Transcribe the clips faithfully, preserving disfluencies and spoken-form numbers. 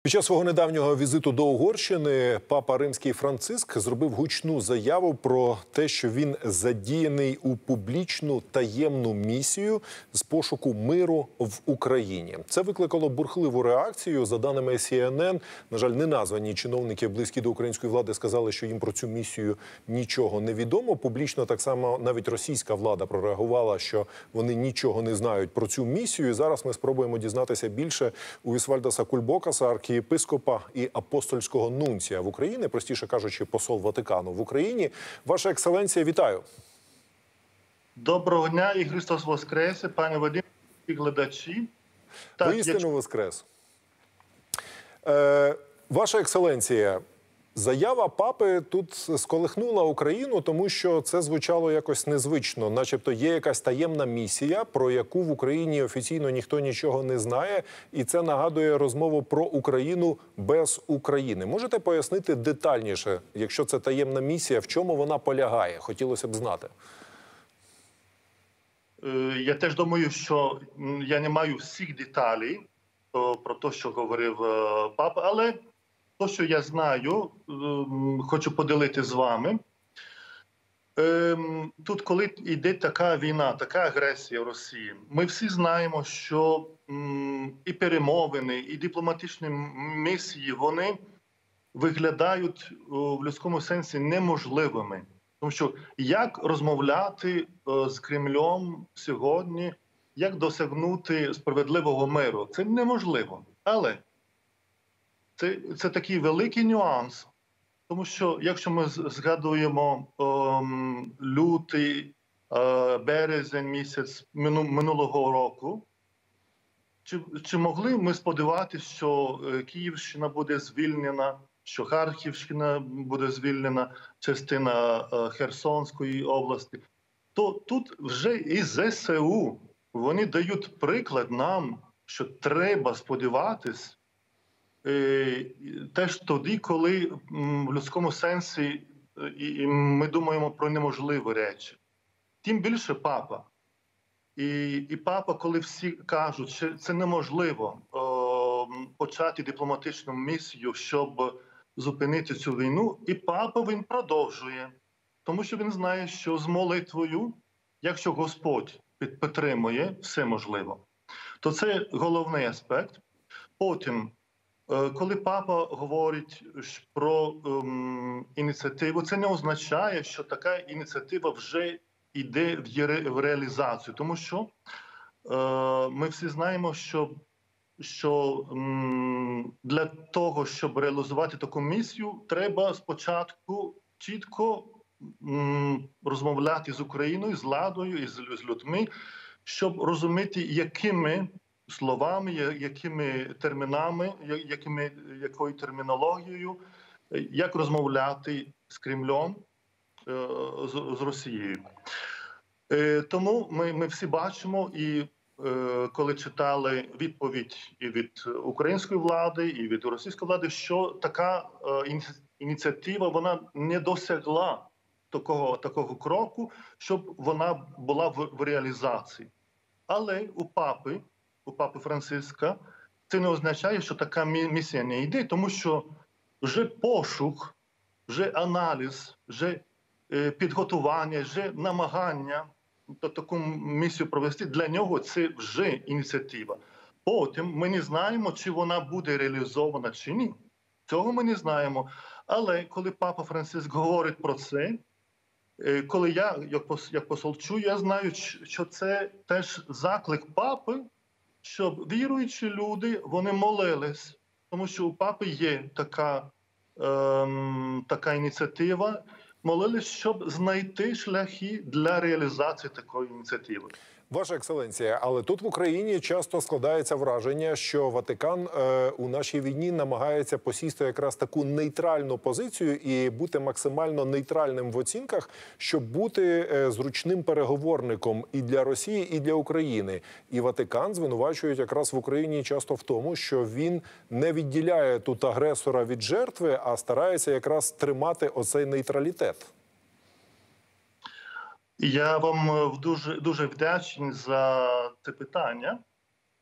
Під час свого недавнього візиту до Угорщини папа Римський Франциск зробив гучну заяву про те, що він задіяний у публічну таємну місію з пошуку миру в Україні. Це викликало бурхливу реакцію. За даними Сі Ен Ен, на жаль, неназвані чиновники, близькі до української влади, сказали, що їм про цю місію нічого не відомо. Публічно так само навіть російська влада прореагувала, що вони нічого не знають про цю місію. І зараз ми спробуємо дізнатися більше у Вісвальдаса Кульбокаса, архієпископа і апостольського нунція в Україні, простіше кажучи, посол Ватикану в Україні. Ваша екселенція, вітаю. Доброго дня і Христос Воскресе, пане Вадим, і глядачі. Воістину я... Воскрес. Е, ваша екселенція, заява папи тут сколихнула Україну, тому що це звучало якось незвично. Начебто є якась таємна місія, про яку в Україні офіційно ніхто нічого не знає. І це нагадує розмову про Україну без України. Можете пояснити детальніше, якщо це таємна місія, в чому вона полягає? Хотілося б знати. Я теж думаю, що я не маю всіх деталей про те, що говорив папа, але те, що я знаю, хочу поділити з вами. Тут, коли йде така війна, така агресія в Росії, ми всі знаємо, що і перемовини, і дипломатичні місії, вони виглядають в людському сенсі неможливими. Тому що як розмовляти з Кремлем сьогодні, як досягнути справедливого миру, це неможливо. Але Це, це такий великий нюанс, тому що якщо ми згадуємо ем, лютий, е, березень місяць мину, минулого року, чи, чи могли ми сподіватися, що Київщина буде звільнена, що Харківщина буде звільнена, частина е, Херсонської області, то тут вже і Зе Се У, вони дають приклад нам, що треба сподіватись, теж тоді, коли в людському сенсі і ми думаємо про неможливі речі. Тим більше папа. І, і папа, коли всі кажуть, що це неможливо о, почати дипломатичну місію, щоб зупинити цю війну, і папа він продовжує. Тому що він знає, що з молитвою, якщо Господь підтримує, все можливо. То це головний аспект. Потім, коли папа говорить про ем, ініціативу, це не означає, що така ініціатива вже йде в, в реалізацію. Тому що е, ми всі знаємо, що, що ем, для того, щоб реалізувати таку місію, треба спочатку чітко ем, розмовляти з Україною, з владою і з, з людьми, щоб розуміти, якими словами, якими термінами, якими, якою термінологією, як розмовляти з Кремлем, з, з Росією. Тому ми, ми всі бачимо, і коли читали відповідь і від української влади, і від російської влади, що така ініціатива, вона не досягла такого, такого кроку, щоб вона була в, в реалізації. Але у папи, у папи Франциска, це не означає, що така місія не йде, тому що вже пошук, вже аналіз, вже підготування, вже намагання таку місію провести, для нього це вже ініціатива. Потім ми не знаємо, чи вона буде реалізована, чи ні. Цього ми не знаємо. Але коли папа Франциск говорить про це, коли я, як посол, чую, я знаю, що це теж заклик папи, щоб віруючі люди, вони молились, тому що у папи є така, ем, така ініціатива, молились, щоб знайти шляхи для реалізації такої ініціативи. Ваша екселенція, але тут в Україні часто складається враження, що Ватикан е, у нашій війні намагається посісти якраз таку нейтральну позицію і бути максимально нейтральним в оцінках, щоб бути е, зручним переговорником і для Росії, і для України. І Ватикан звинувачують якраз в Україні часто в тому, що він не відділяє тут агресора від жертви, а старається якраз тримати оцей нейтралітет. Я вам дуже, дуже вдячний за це питання.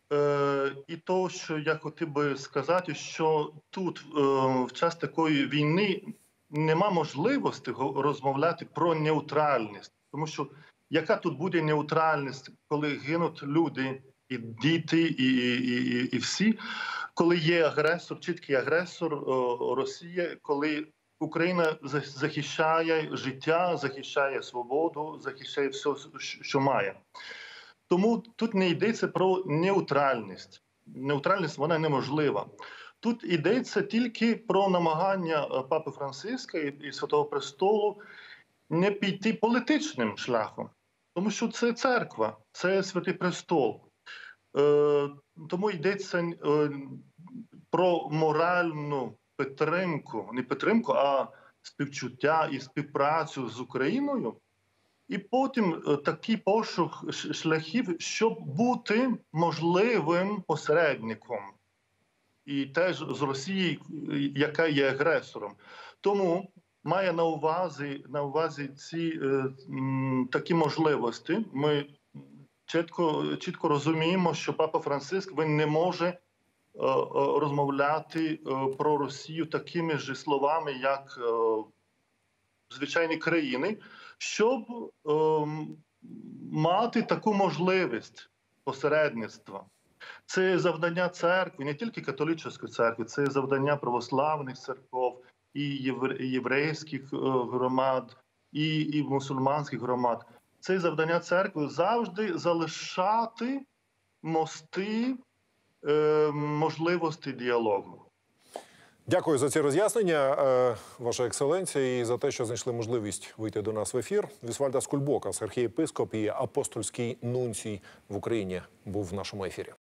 Е, і то, що я хотів би сказати, що тут е, в час такої війни нема можливості го- розмовляти про нейтральність. Тому що яка тут буде нейтральність, коли гинуть люди, і діти, і, і, і, і всі, коли є агресор, чіткий агресор е, Росія, коли Україна за- захищає життя, захищає свободу, захищає все, що має. Тому тут не йдеться про нейтральність. Нейтральність вона неможлива. Тут йдеться тільки про намагання е, Папи Франциска і, і Святого Престолу не піти політичним шляхом, тому що це церква, це Святий Престол. Е, тому йдеться е, про моральну підтримку, не підтримку, а співчуття і співпрацю з Україною. І потім е, такий пошук ш- шляхів, щоб бути можливим посередником. І теж з Росії, яка є агресором. Тому має на увазі, на увазі ці е, м, такі можливості. Ми чітко, чітко розуміємо, що Папа Франциск він не може е, е, розмовляти е, про Росію такими ж словами, як е, звичайні країни, щоб ем, мати таку можливість посередництва. Це завдання церкви, не тільки католицької церкви, це завдання православних церков, і євре- і єврейських е, громад, і, і мусульманських громад. Це завдання церкви завжди залишати мости е, можливості діалогу. Дякую за ці роз'яснення, е, Ваша екселенція, і за те, що знайшли можливість вийти до нас в ефір. Вісвальдас Кульбокас, архієпископ і апостольський нунцій в Україні, був в нашому ефірі.